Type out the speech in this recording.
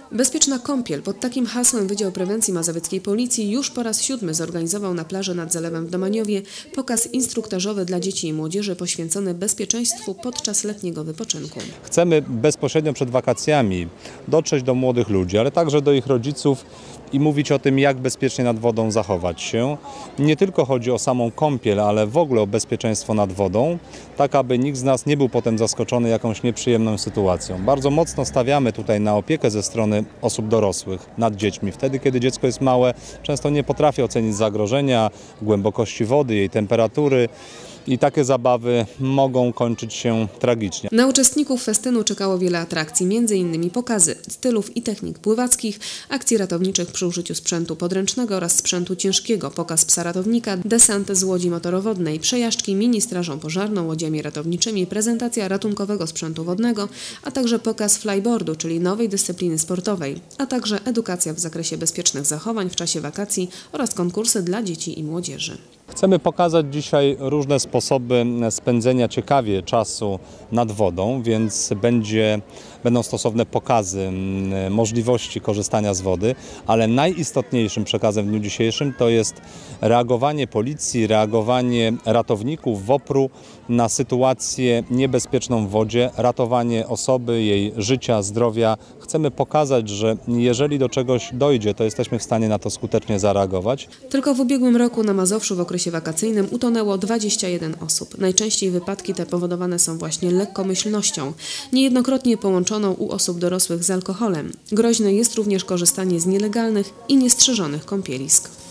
Bezpieczna kąpiel. Pod takim hasłem Wydział Prewencji Mazowieckiej Policji już po raz 7 zorganizował na plaży nad Zalewem w Domaniowie pokaz instruktażowy dla dzieci i młodzieży poświęcony bezpieczeństwu podczas letniego wypoczynku. Chcemy bezpośrednio przed wakacjami dotrzeć do młodych ludzi, ale także do ich rodziców i mówić o tym, jak bezpiecznie nad wodą zachować się. Nie tylko chodzi o samą kąpiel, ale w ogóle o bezpieczeństwo nad wodą, tak aby nikt z nas nie był potem zaskoczony jakąś nieprzyjemną sytuacją. Bardzo mocno stawiamy tutaj na opiekę ze strony osób dorosłych nad dziećmi. Wtedy, kiedy dziecko jest małe, często nie potrafi ocenić zagrożenia, głębokości wody, jej temperatury. I takie zabawy mogą kończyć się tragicznie. Na uczestników festynu czekało wiele atrakcji, m.in. pokazy stylów i technik pływackich, akcji ratowniczych przy użyciu sprzętu podręcznego oraz sprzętu ciężkiego, pokaz psa ratownika, desant z łodzi motorowodnej, przejażdżki mini strażą pożarną, łodziami ratowniczymi, prezentacja ratunkowego sprzętu wodnego, a także pokaz flyboardu, czyli nowej dyscypliny sportowej, a także edukacja w zakresie bezpiecznych zachowań w czasie wakacji oraz konkursy dla dzieci i młodzieży. Chcemy pokazać dzisiaj różne sposoby spędzenia ciekawie czasu nad wodą, więc będą stosowne pokazy możliwości korzystania z wody, ale najistotniejszym przekazem w dniu dzisiejszym to jest reagowanie policji, reagowanie ratowników WOPR-u na sytuację niebezpieczną w wodzie, ratowanie osoby, jej życia, zdrowia. Chcemy pokazać, że jeżeli do czegoś dojdzie, to jesteśmy w stanie na to skutecznie zareagować. Tylko w ubiegłym roku na Mazowszu w okresie wakacyjnym utonęło 21 osób. Najczęściej wypadki te powodowane są właśnie lekkomyślnością, niejednokrotnie połączoną u osób dorosłych z alkoholem. Groźne jest również korzystanie z nielegalnych i niestrzeżonych kąpielisk.